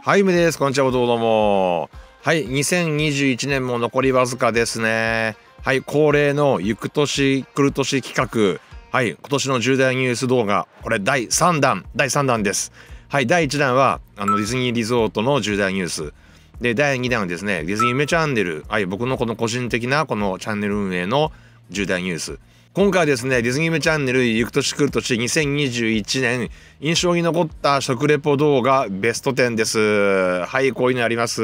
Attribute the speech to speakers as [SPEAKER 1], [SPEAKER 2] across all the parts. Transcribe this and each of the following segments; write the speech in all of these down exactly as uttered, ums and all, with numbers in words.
[SPEAKER 1] はい、めです。こんにちは、どうも。はい、にせんにじゅういちねんも残りわずかですね。はい、恒例の行く年来る年企画。はい、今年の重大ニュース動画。これだいさんだん、だいさんだんです。はい、だいいちだんはあのディズニーリゾートの重大ニュース。で、だいにだんはですね、ディズニー夢チャンネル。はい、僕のこの個人的なこのチャンネル運営の重大ニュース。今回はですね、ディズニー夢チャンネル行く年来る年にせんにじゅういちねん印象に残った食レポ動画ベストじゅうです。はい、こういうのあります。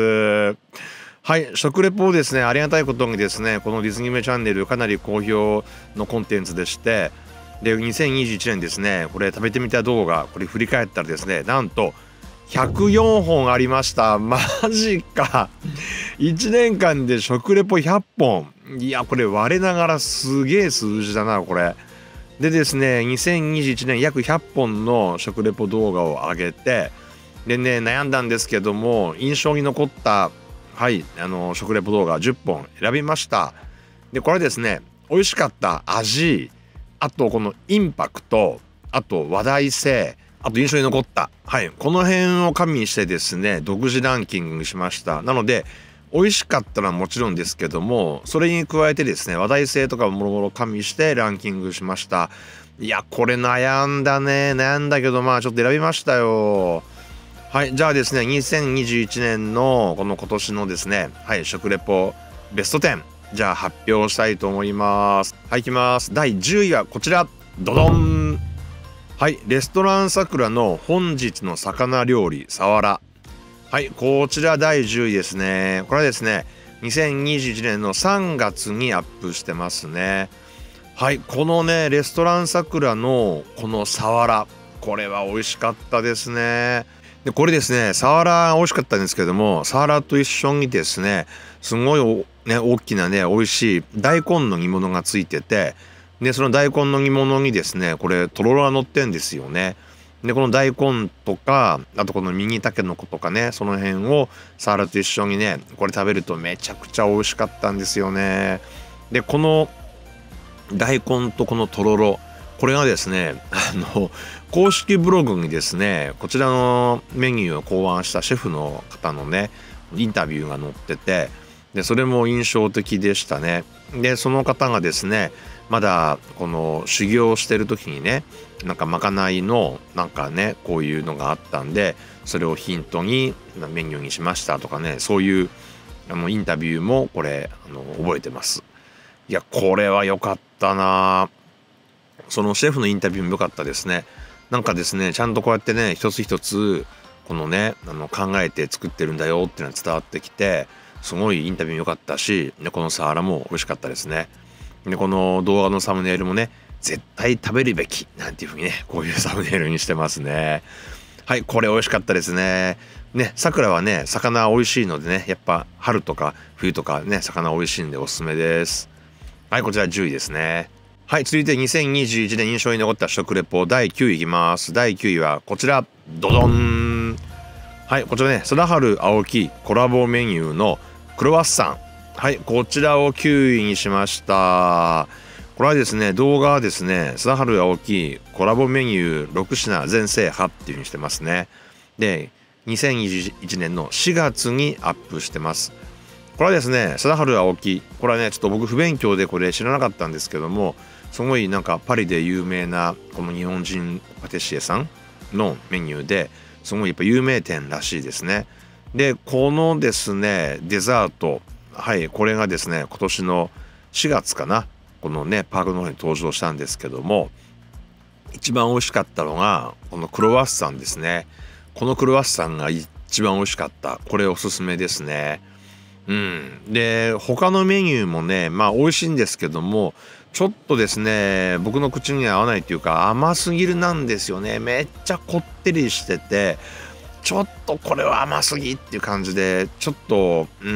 [SPEAKER 1] はい、食レポをですね、ありがたいことにですね、このディズニー夢チャンネルかなり好評のコンテンツでして、で、にせんにじゅういちねんですね、これ食べてみた動画、これ振り返ったらですね、なんとひゃくよんほんありました。マジか。いちねんかんで食レポひゃっぽん。いや、これ我ながらすげえ数字だな、これ。でですね、にせんにじゅういちねん約ひゃっぽんの食レポ動画を上げて、でね、悩んだんですけども、印象に残った、はい、あの、食レポ動画じゅっぽん選びました。で、これですね、美味しかった味、あとこのインパクト、あと話題性、あと印象に残った。はい。この辺を加味してですね、独自ランキングにしました。なので、美味しかったらもちろんですけども、それに加えてですね、話題性とかもろもろ加味してランキングしました。いや、これ悩んだね。悩んだけど、まあちょっと選びましたよ。はい。じゃあですね、にせんにじゅういちねんのこの今年のですね、はい、食レポベストじゅう。じゃあ発表したいと思います。はい、いきます。だいじゅういはこちら。ドドン。はい、レストランさくらの本日の魚料理さわら。はい、こちらだいじゅういですね。これはですね、にせんにじゅういちねんのさんがつにアップしてますね。はい、このね、レストランさくらのこのさわら、これは美味しかったですね。で、これですね、さわら美味しかったんですけども、さわらと一緒にですね、すごいね、大きなね、美味しい大根の煮物がついてて、で、その大根の煮物にですね、これ、とろろが乗ってんですよね。で、この大根とか、あとこのミニタケノコとかね、その辺をサラダと一緒にね、これ食べるとめちゃくちゃ美味しかったんですよね。で、この大根とこのとろろ、これがですね、あの、公式ブログにですね、こちらのメニューを考案したシェフの方のね、インタビューが載ってて、で、それも印象的でしたね。で、その方がですね、まだこの修行してる時にね、なんかまかないのなんかね、こういうのがあったんで、それをヒントにメニューにしましたとかね、そういうあのインタビューもこれあの覚えてます。いや、これは良かったな。そのシェフのインタビューも良かったですね。なんかですね、ちゃんとこうやってね、一つ一つこのね、あの考えて作ってるんだよっていうのが伝わってきて、すごいインタビュー良かったし、でこのサワラも美味しかったですね。でこの動画のサムネイルもね、絶対食べるべきなんていう風にね、こういうサムネイルにしてますね。はい、これ美味しかったですね。ね、さくらはね、魚美味しいのでね、やっぱ春とか冬とかね、魚美味しいんでおすすめです。はい、こちらじゅういですね。はい、続いてにせんにじゅういちねん印象に残った食レポだいきゅういいきます。だいきゅういはこちら、ドドン。はい、こちらね、貞治青木コラボメニューのクロワッサン。はい、こちらをきゅういにしました。これはですね、動画はですね、貞治青木コラボメニューろくしな全制覇っていう風にしてますね。で、にせんにじゅういちねんのしがつにアップしてます。これはですね、貞治青木、これはね、ちょっと僕不勉強でこれ知らなかったんですけども、すごいなんかパリで有名なこの日本人パティシエさんのメニューで、すごいやっぱ有名店らしいですね。で、このですね、デザート、はい、これがですね、今年のしがつかな、このね、パークの方に登場したんですけども、一番美味しかったのが、このクロワッサンですね。このクロワッサンが一番美味しかった。これおすすめですね。うん。で、他のメニューもね、まあ美味しいんですけども、ちょっとですね、僕の口には合わないというか甘すぎるなんですよね。めっちゃこってりしてて、ちょっとこれは甘すぎっていう感じで、ちょっと、うん、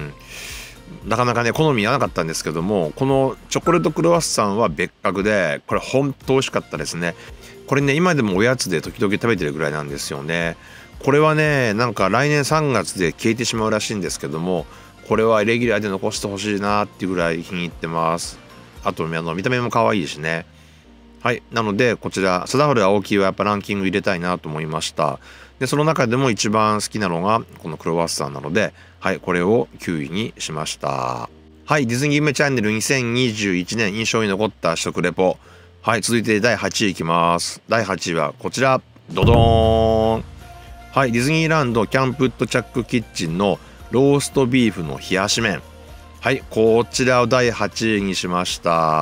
[SPEAKER 1] なかなかね、好み合わなかったんですけども、このチョコレートクロワッサンは別格で、これほんと美味しかったですね。これね、今でもおやつで時々食べてるぐらいなんですよね。これはね、なんか来年さんがつで消えてしまうらしいんですけども、これはレギュラーで残してほしいなっていうぐらい気に入ってます。あと、あの見た目も可愛いしね。 はい。なので、こちら、貞治青木はやっぱランキング入れたいなと思いました。で、その中でも一番好きなのが、このクロワッサンなので、はい、これをきゅういにしました。はい、ディズニー夢チャンネルにせんにじゅういちねん印象に残った食レポ。はい、続いてだいはちいいきます。だいはちいはこちら、ドドーン。はい、ディズニーランドキャンプッドチャックキッチンのローストビーフの冷やし麺。はい、こちらをだいはちいにしました。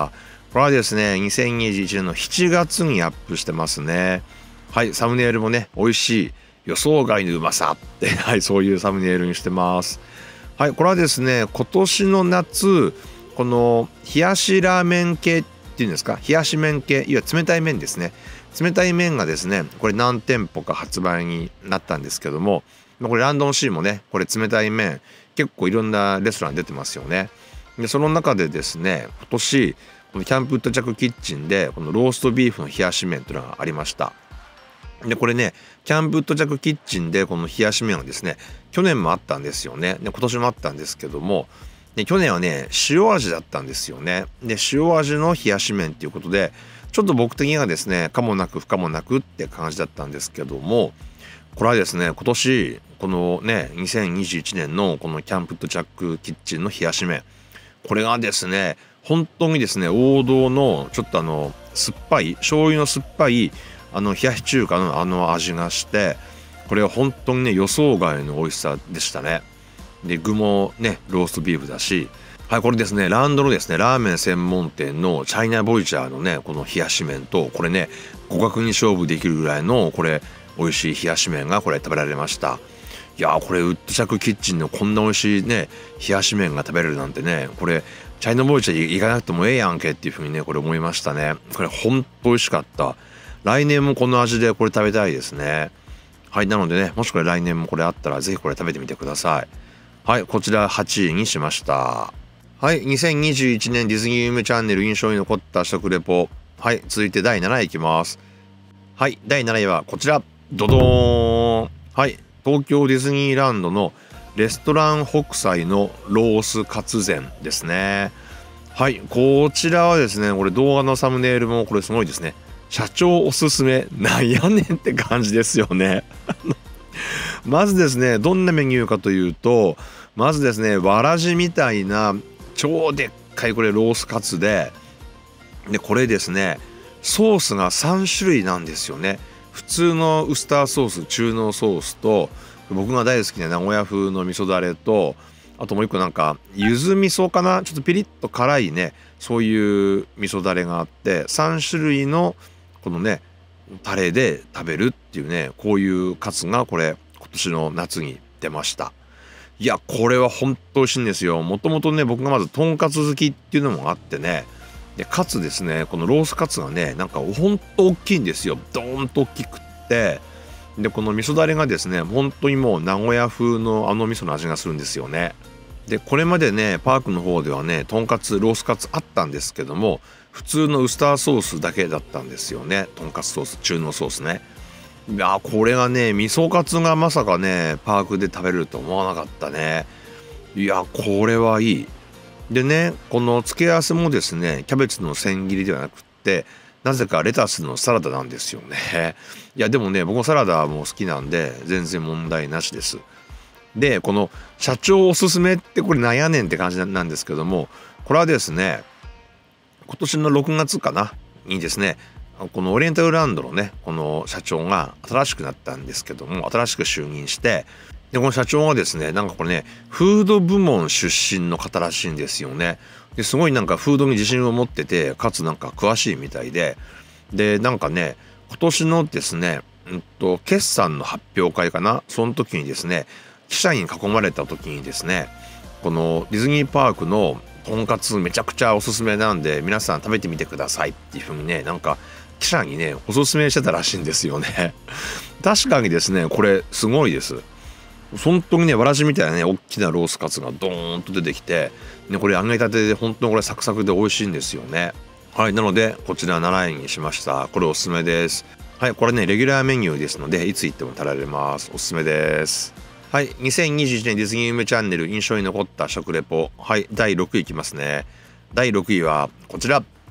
[SPEAKER 1] これはですね、にせんにじゅういちねんのしちがつにアップしてますね。はい、サムネイルもね、美味しい予想外のうまさって、はい、そういうサムネイルにしてます。はい、これはですね、今年の夏、この冷やしラーメン系っていうんですか、冷やし麺系、いわゆる冷たい麺ですね。冷たい麺がですね、これ何店舗か発売になったんですけども、これランドンシーもね、これ冷たい麺、結構いろんなレストラン出てますよね。で、その中でですね、今年、このキャンプッドチャックキッチンで、このローストビーフの冷やし麺というのがありました。で、これね、キャンプッドチャックキッチンでこの冷やし麺はですね、去年もあったんですよね。で、今年もあったんですけども、で、去年はね、塩味だったんですよね。で、塩味の冷やし麺っていうことで、ちょっと僕的にはですね、可もなく不可もなくって感じだったんですけども、これはですね、今年、このね、にせんにじゅういちねんのこのキャンプッドチャックキッチンの冷やし麺、これがですね、本当にですね、王道のちょっとあの酸っぱい醤油の酸っぱいあの冷やし中華のあの味がして、これは本当にね、予想外の美味しさでしたね。で、具もね、ローストビーフだし、はい、これですね、ランドのですね、ラーメン専門店のチャイナボイチャーのね、この冷やし麺と、これね、互角に勝負できるぐらいのこれ美味しい冷やし麺がこれ食べられました。いやー、これウッドチャックキッチンのこんな美味しいね、冷やし麺が食べれるなんてね、これチャイナボイチャー行かなくてもええやんけっていう風にね、これ思いましたね。これほんと美味しかった。来年もこの味でこれ食べたいですね。はい、なのでね、もしこれ来年もこれあったらぜひこれ食べてみてください。はい、こちらはちいにしました。はい、にせんにじゅういちねんディズニー夢チャンネル印象に残った食レポ。はい、続いてだいなないいきます。はい、だいなないはこちら、ドドーン。はい、東京ディズニーランドのレストラン北斎のロースカツ膳ですね。はい、こちらはですね、これ動画のサムネイルもこれすごいですね。社長おすすめ、なんやねんって感じですよね。まずですね、どんなメニューかというと、まずですね、わらじみたいな超でっかいこれロースカツで、で、これですね、ソースがさんしゅるいなんですよね。普通のウスターソース、中濃ソースと、僕が大好きな名古屋風の味噌だれと、あともう一個なんか柚子味噌かな、ちょっとピリッと辛いね、そういう味噌だれがあって、さんしゅるいのこのねタレで食べるっていうね、こういうカツがこれ今年の夏に出ました。いや、これは本当美味しいんですよ。もともとね、僕がまずとんかつ好きっていうのもあってね、でかつですね、このロースカツがね、なんかほんと大きいんですよ。ドーンと大きくって、でこの味噌だれがですね、本当にもう名古屋風のあの味噌の味がするんですよね。でこれまでね、パークの方ではね、とんかつロースカツあったんですけども、普通のウスターソースだけだったんですよね。とんかつソース、中濃ソースね。いや、これがね、味噌カツがまさかねパークで食べれると思わなかったね。いや、これはいい。でね、この付け合わせもですね、キャベツの千切りではなくって、なぜかレタスのサラダなんですよね。いや、でもね、僕もサラダも好きなんで全然問題なしです。で、この社長おすすめってこれなんやねんって感じなんですけども、これはですね、今年のろくがつかなにですね、このオリエンタルランドのね、この社長が新しくなったんですけども、新しく就任して、でこの社長がですね、なんかこれね、フード部門出身の方らしいんですよね。ですごいなんかフードに自信を持ってて、かつなんか詳しいみたいで、でなんかね、今年のですね、うんと決算の発表会かな、その時にですね、記者に囲まれた時にですね、このディズニーパークのとんかつめちゃくちゃおすすめなんで皆さん食べてみてくださいっていう風にね、なんか記者にねおすすめしてたらしいんですよね。確かにですね、これすごいです。本当にね、わらじみたいなね大きなロースカツがドーンと出てきて、ね、これ揚げたてで本当にこれサクサクで美味しいんですよね。はい、なのでこちらなないにしました。これおすすめです。はい、これねレギュラーメニューですのでいつ行っても食べられます。おすすめです。はい、にせんにじゅういちねんディズニー夢チャンネル印象に残った食レポ。はい、だいろくいいきますね。だいろくいはこちら、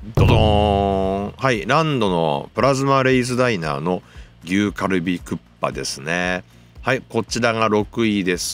[SPEAKER 1] ドドーン。はい、ランドのプラズマレイズダイナーの牛カルビクッパですね。はい、こちらがろくいです。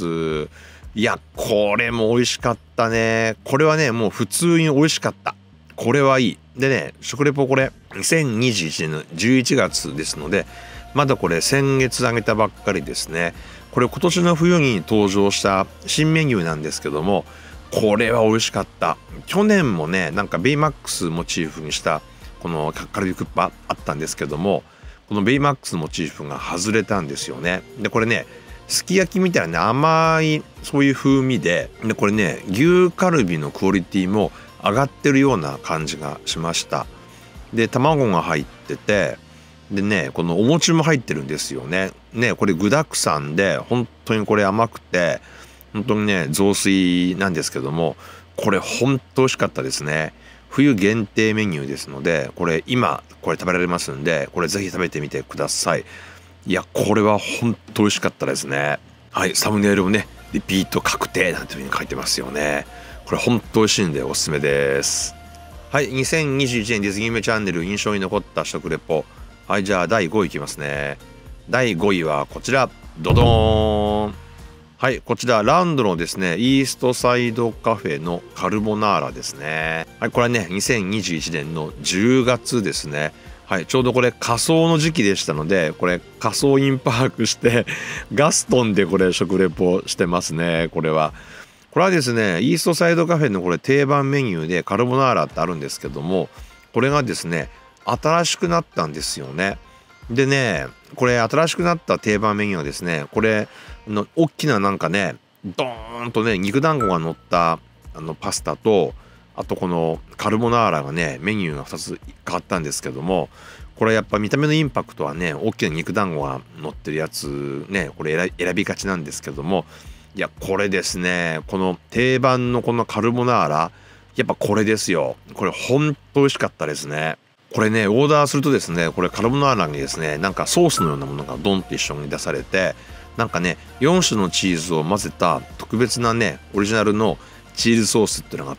[SPEAKER 1] いや、これも美味しかったね。これはね、もう普通に美味しかった。これはいい。でね、食レポこれ、にせんにじゅういちねんのじゅういちがつですので、まだこれ先月あげたばっかりですね。これ今年の冬に登場した新メニューなんですけども、これは美味しかった。去年もね、なんかベイマックスモチーフにしたこのカルビクッパあったんですけども、このベイマックスモチーフが外れたんですよね。で、これね、すき焼きみたいな、ね、甘いそういう風味で、でこれね、牛カルビのクオリティも上がってるような感じがしました。で、卵が入ってて、でね、このお餅も入ってるんですよね。ね、これ具沢山で本当にこれ甘くて、本当にね、雑炊なんですけども、これ本当美味しかったですね。冬限定メニューですので、これ今これ食べられますんで、これぜひ食べてみてください。いや、これは本当美味しかったですね。はい、サムネイルもね、リピート確定なんていう風に書いてますよね。これ本当美味しいんでおすすめです。はい、にせんにじゅういちねんディズニー夢チャンネル印象に残った食レポ。はい、じゃあだいごいいきますね。だいごいはこちら、ドドーン。はい、こちらランドのですね、イーストサイドカフェのカルボナーラですね。はい、これはね、にせんにじゅういちねんのじゅうがつですね。はい、ちょうどこれ仮装の時期でしたので、これ仮装インパークしてガストンでこれ食レポしてますね。これはこれはですね、イーストサイドカフェのこれ定番メニューでカルボナーラってあるんですけども、これがですね、新しくなったんですよね。でね、これ新しくなった定番メニューはですね、これの大きななんかね、ドーンとね、肉団子が乗ったあのパスタと、あとこのカルボナーラがね、メニューがふたつ変わったんですけども、これやっぱ見た目のインパクトはね、大きな肉団子が乗ってるやつね、これ選びがちなんですけども、いや、これですね、この定番のこのカルボナーラ、やっぱこれですよ。これほんと美味しかったですね。これね、オーダーするとですね、これカルボナーラにですね、なんかソースのようなものがドンって一緒に出されて、なんかね、よんしゅのチーズを混ぜた特別なね、オリジナルのチーズソースっていうのがあって、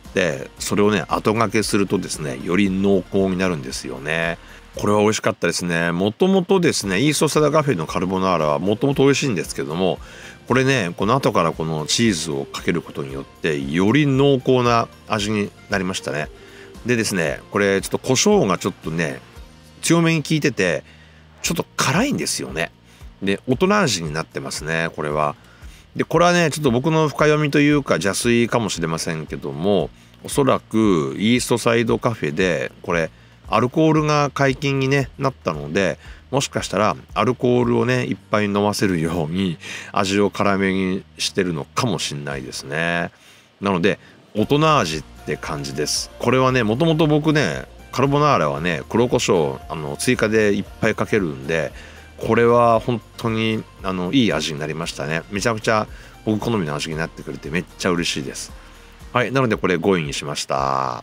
[SPEAKER 1] それをね、後掛けするとですね、より濃厚になるんですよね。これは美味しかったですね。もともとですね、イーストサイドカフェのカルボナーラはもともと美味しいんですけども、これね、この後からこのチーズをかけることによって、より濃厚な味になりましたね。でですね、これちょっと胡椒がちょっとね、強めに効いてて、ちょっと辛いんですよね。で、大人味になってますね、これは。で、これはね、ちょっと僕の深読みというか邪推かもしれませんけども、おそらくイーストサイドカフェで、これ、アルコールが解禁に、ね、なったので、もしかしたらアルコールをね、いっぱい飲ませるように味を辛めにしてるのかもしれないですね。なので、大人味って感じです。これはね、もともと僕ね、カルボナーラはね、黒胡椒あの追加でいっぱいかけるんで、これは本当にあのいい味になりましたね。めちゃくちゃ僕好みの味になってくれてめっちゃ嬉しいです。はい、なのでこれごいにしました。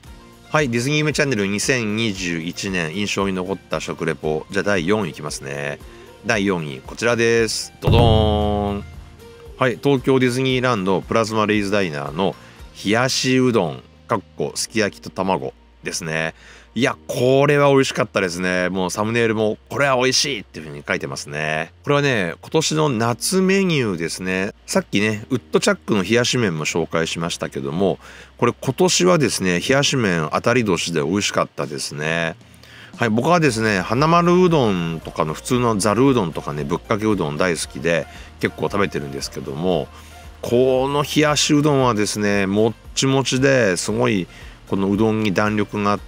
[SPEAKER 1] はい、ディズニー夢チャンネルにせんにじゅういちねん印象に残った食レポ。じゃあだいよんいいきますね。だいよんい、こちらです。ドドーン。はい、東京ディズニーランドプラズマレイズダイナーの冷やしうどん、かっこすき焼きと卵ですね。いや、これは美味しかったですね。もうサムネイルもこれは美味しいっていう風に書いてますね。これはね、今年の夏メニューですね。さっきね、ウッドチャックの冷やし麺も紹介しましたけども、これ今年はですね、冷やし麺当たり年で美味しかったですね。はい、僕はですね、花丸うどんとかの普通のざるうどんとかね、ぶっかけうどん大好きで結構食べてるんですけども、この冷やしうどんはですね、もっちもちですごいこのうどんに弾力があって、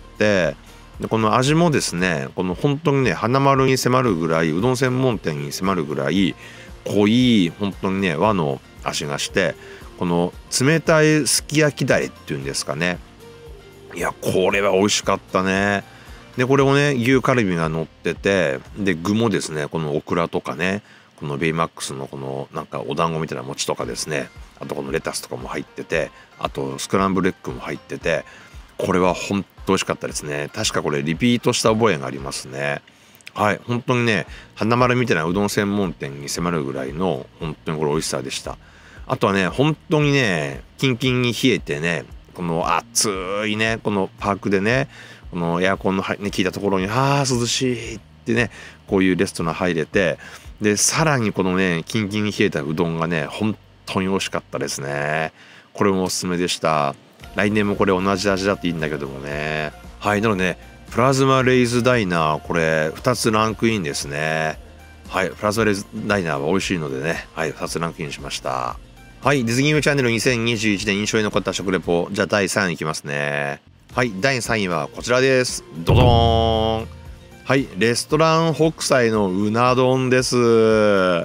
[SPEAKER 1] でこの味もですね、この本当にね、花丸に迫るぐらい、うどん専門店に迫るぐらい濃い本当にね、和の味がして、この冷たいすき焼きだれっていうんですかね。いや、これは美味しかったね。でこれをね、牛カルビが乗ってて、で具もですね、このオクラとかね、このベイマックスのこのなんかお団子みたいな餅とかですね、あとこのレタスとかも入ってて、あとスクランブルエッグも入ってて、これは本当美味しかったですね。確かこれリピートした覚えがありますね。はい、本当にね、花丸みたいなうどん専門店に迫るぐらいの本当にこれ美味しさでした。あとはね、本当にね、キンキンに冷えてね、この暑いね、このパークでね、 このエアコンのは、ね、効いたところにあー涼しいってね、こういうレストラン入れて、でさらにこのねキンキンに冷えたうどんがね本当に美味しかったですね。これもおすすめでした。来年もこれ同じ味だっていいんだけどもね。はい、なので、ね、プラズマレイズダイナーこれふたつランクインですね。はい、プラズマレイズダイナーは美味しいのでね、はい、ふたつランクインしました。はい、ディズニームチャンネルにせんにじゅういちねん印象に残った食レポ、じゃあだいさんいいきますね。はい、だいさんいはこちらです。ドドーン。はい、レストラン北斎のうな丼です。はい、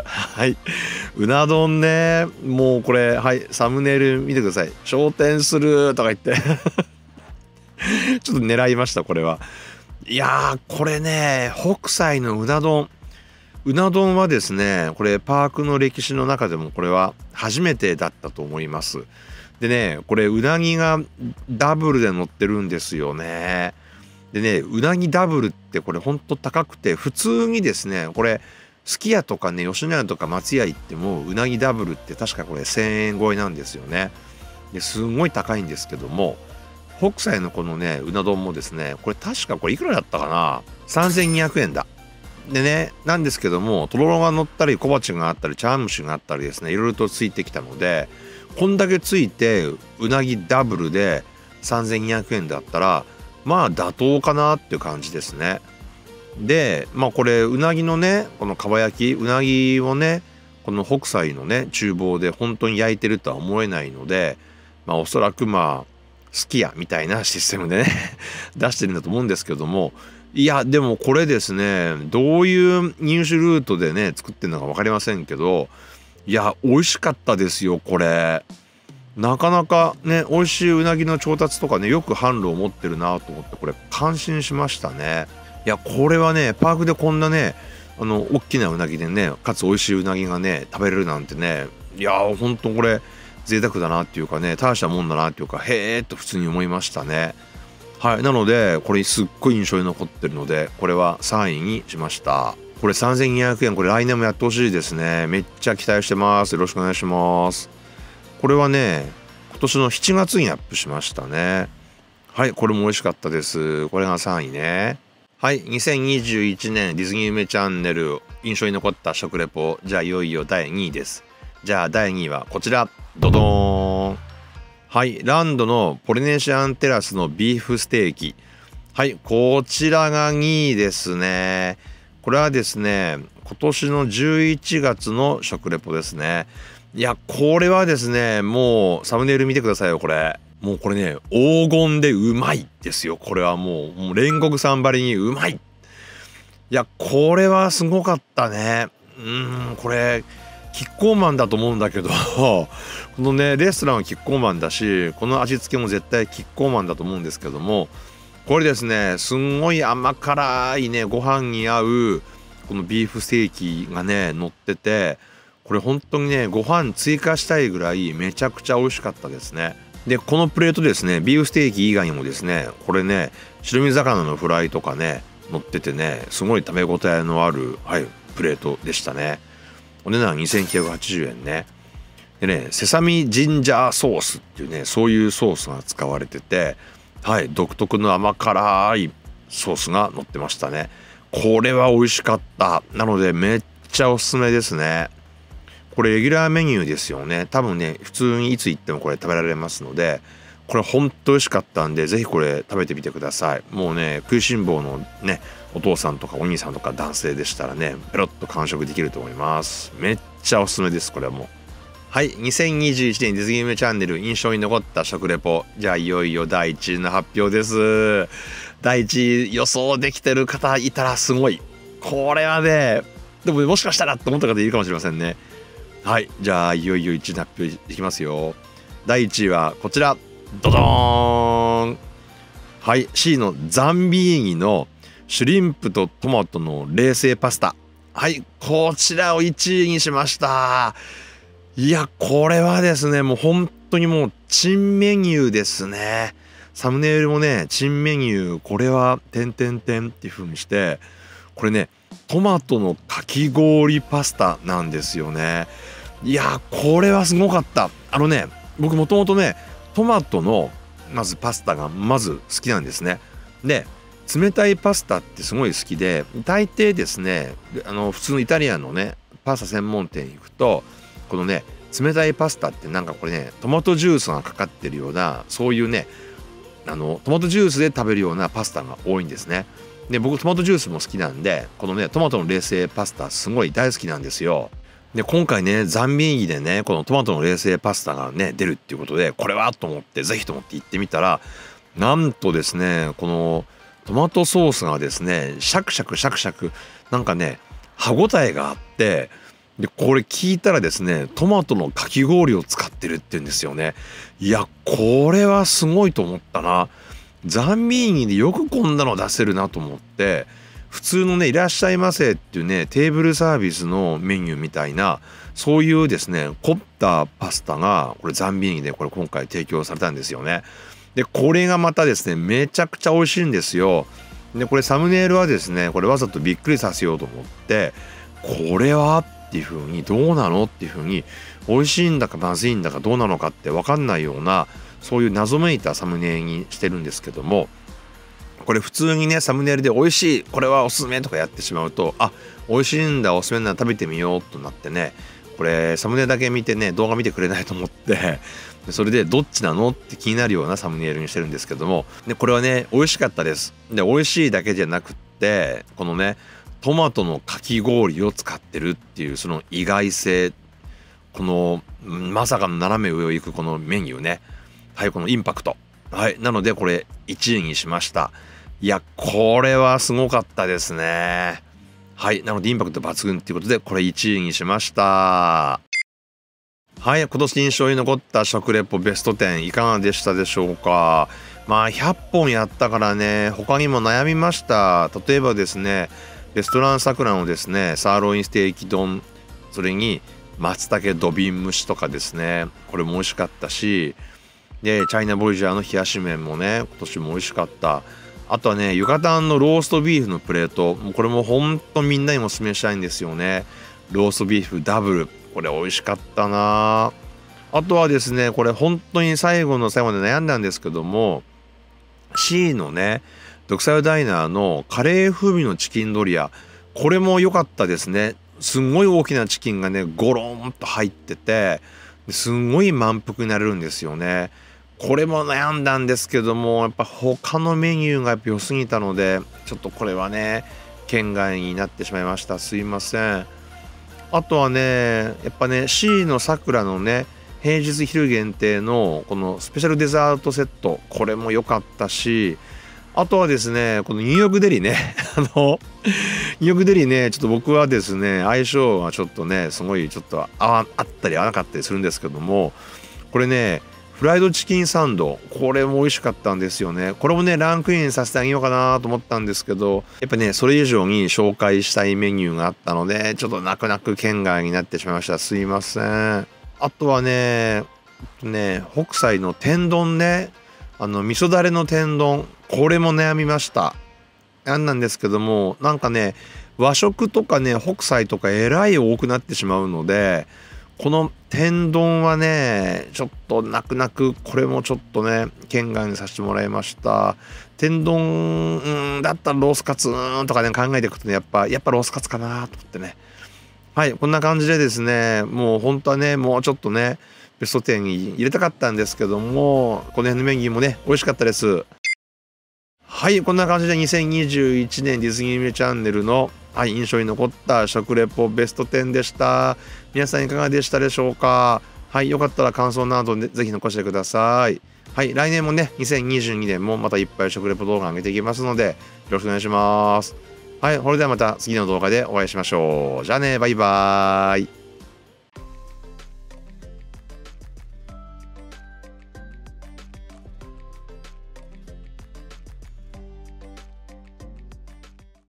[SPEAKER 1] うな丼ね、もうこれ、はい、サムネイル見てください。昇天するとか言ってちょっと狙いましたこれは。いやーこれね、北斎のうな丼、うな丼はですね、これパークの歴史の中でもこれは初めてだったと思います。でね、これうなぎがダブルで乗ってるんですよね。でね、うなぎダブルってこれほんと高くて、普通にですね、これすき家とかね、吉野家とか松屋行ってもうなぎダブルって確かこれせんえん超えなんですよね。ですごい高いんですけども、北斎のこのねうな丼もですね、これ確かこれいくらだったかな、さんぜんにひゃくえんだ。でね、なんですけども、とろろが乗ったり小鉢があったり茶碗蒸しがあったりですね、いろいろとついてきたので、こんだけついてうなぎダブルでさんぜんにひゃくえんだったらまあ妥当かなっていう感じですね。でまあこれうなぎのね、このかば焼きうなぎをね、この北斎のね厨房で本当に焼いてるとは思えないので、まあおそらくまあすき家みたいなシステムでね出してるんだと思うんですけども、いやでもこれですね、どういう入手ルートでね作ってるのか分かりませんけど、いや美味しかったですよこれ。なかなかね美味しいうなぎの調達とかね、よく販路を持ってるなと思って、これ感心しましたね。いやこれはね、パークでこんなねあの大きなうなぎでね、かつ美味しいうなぎがね食べれるなんてね、いやーほんとこれ贅沢だなっていうかね、大したもんだなっていうか、へーっと普通に思いましたね。はい、なのでこれすっごい印象に残ってるので、これはさんいにしました。これさんぜんにひゃくえん、これ来年もやってほしいですね。めっちゃ期待してます。よろしくお願いします。これはね今年のしちがつにアップしましたね。はい、これも美味しかったです。これがさんいね。はい、にせんにじゅういちねんディズニー夢チャンネル印象に残った食レポ、じゃあいよいよだいにいです。じゃあだいにいはこちら、ドドーン。はい、ランドのポリネシアンテラスのビーフステーキ。はい、こちらがにいですね。これはですね、今年のじゅういちがつの食レポですね。いやこれはですね、もうサムネイル見てくださいよこれ。もうこれね黄金でうまいですよ。これはもうもう煉獄さんばりにうまい。いやこれはすごかったね。うーんこれキッコーマンだと思うんだけどこのねレストランはキッコーマンだし、この味付けも絶対キッコーマンだと思うんですけども、これですねすんごい甘辛いねご飯に合うこのビーフステーキがね乗ってて、これ本当にねご飯追加したいぐらいめちゃくちゃ美味しかったですね。でこのプレートですね、ビーフステーキ以外にもですね、これね白身魚のフライとかね乗っててね、すごい食べ応えのある、はい、プレートでしたね。お値段にせんきゅうひゃくはちじゅうえんね。でねセサミジンジャーソースっていうね、そういうソースが使われてて、はい独特の甘辛いソースが乗ってましたね。これは美味しかった。なのでめっちゃおすすめですね。これレギュラーメニューですよね。多分ね普通にいつ行ってもこれ食べられますので、これほんと美味しかったんで、ぜひこれ食べてみてください。もうね食いしん坊のねお父さんとかお兄さんとか男性でしたらねペロッと完食できると思います。めっちゃおすすめですこれはもう。はい、にせんにじゅういちねんディズニー夢チャンネル印象に残った食レポ、じゃあいよいよだいいちいの発表です。だいいちい予想できてる方いたらすごい。これはねでももしかしたらって思った方いるかもしれませんね。はい、じゃあいよいよいちいの発表いきますよ。だいいちいはこちら、ドドーン。はい、 C のザンビーニのシュリンプとトマトの冷製パスタ。はい、こちらをいちいにしました。いやこれはですねもう本当にもう珍メニューですね。サムネイルもね珍メニュー、これは点点点っていう風にして、これねトマトのかき氷パスタなんですよね。いやこれはすごかった。あのね僕もともとねトマトのまずパスタがまず好きなんですね。で冷たいパスタってすごい好きで、大抵ですね、あの普通のイタリアンのねパスタ専門店に行くと、このね冷たいパスタってなんかこれねトマトジュースがかかってるような、そういうねあのトマトジュースで食べるようなパスタが多いんですね。で僕トマトジュースも好きなんで、このねトマトの冷製パスタすごい大好きなんですよ。で今回ねザンビーニでねこのトマトの冷製パスタがね出るっていうことで、これはと思ってぜひと思って行ってみたら、なんとですねこのトマトソースがですねシャクシャクシャクシャクなんかね歯ごたえがあって、でこれ聞いたらですねトマトのかき氷を使ってるって言うんですよね。いやこれはすごいと思ったな。ザンビーニでよくこんなの出せるなと思って、普通のねいらっしゃいませっていうねテーブルサービスのメニューみたいな、そういうですね凝ったパスタがこれザンビーニでこれ今回提供されたんですよね。でこれがまたですねめちゃくちゃ美味しいんですよ。でこれサムネイルはですねこれわざとびっくりさせようと思って、これはっていう風にどうなのっていう風に、美味しいんだかまずいんだかどうなのかって分かんないような、そういう謎めいたサムネイルにしてるんですけども、これ普通にねサムネイルで美味しいこれはおすすめとかやってしまうと、あ美味しいんだおすすめなら食べてみようとなってね、これサムネイルだけ見てね動画見てくれないと思ってそれでどっちなのって気になるようなサムネイルにしてるんですけども、でこれはね美味しかったです。で美味しいだけじゃなくって、このねトマトのかき氷を使ってるっていうその意外性、このまさかの斜め上を行くこのメニューね、はいこのインパクト、はいなのでこれいちいにしました。いやこれはすごかったですね。はいなのでインパクト抜群っていうことでこれいちいにしました。はい今年印象に残った食レポベストじゅういかがでしたでしょうか。まあひゃっぽんやったからね他にも悩みました。例えばですねレストランさくらのですねサーロインステーキ丼、それに松茸土瓶蒸しとかですね、これも美味しかったし、でチャイナボイジャーの冷やし麺もね今年も美味しかった。あとはねユカタンのローストビーフのプレート、もうこれもほんとみんなにもおすすめしたいんですよね。ローストビーフダブル、これ美味しかったな。あとはですねこれ本当に最後の最後まで悩んだんですけども、 C のねドクサイダイナーのカレー風味のチキンドリア、これも良かったですね。すんごい大きなチキンがねゴロンと入ってて、すんごい満腹になれるんですよね。これも悩んだんですけども、やっぱ他のメニューがやっぱ良すぎたのでちょっとこれはね県外になってしまいました。すいません。あとはねやっぱね C のさくらのね平日昼限定のこのスペシャルデザートセット、これも良かったし、あとはですねこのニューヨークデリねあのニューヨークデリねちょっと僕はですね相性がちょっとねすごいちょっと合わあったり合わなかったりするんですけども、これねフライドチキンサンド、これも美味しかったんですよね。これもねランクインさせてあげようかなと思ったんですけど、やっぱねそれ以上に紹介したいメニューがあったのでちょっと泣く泣く県外になってしまいました。すいません。あとはねね北斎の天丼ね、あの味噌だれの天丼、これも悩みました。なんなんですけども、なんかね和食とかね北斎とかえらい多くなってしまうので、この天丼はねちょっと泣く泣くこれもちょっとね県外にさせてもらいました。天丼うんだったらロースカツとかね考えていくとねやっぱやっぱロースカツかなと思ってね、はいこんな感じでですね、もう本当はねもうちょっとねベストじゅうに入れたかったんですけども、この辺のメニューもね美味しかったです。はいこんな感じでにせんにじゅういちねんディズニーミチャンネルの、はい、印象に残った食レポベストじゅうでした。皆さんいかがでしたでしょうか。はいよかったら感想などでぜひ残してください。はい来年もねにせんにじゅうにねんもまたいっぱい食レポ動画上げていきますのでよろしくお願いします。はいそれではまた次の動画でお会いしましょう。じゃあねバイバーイ。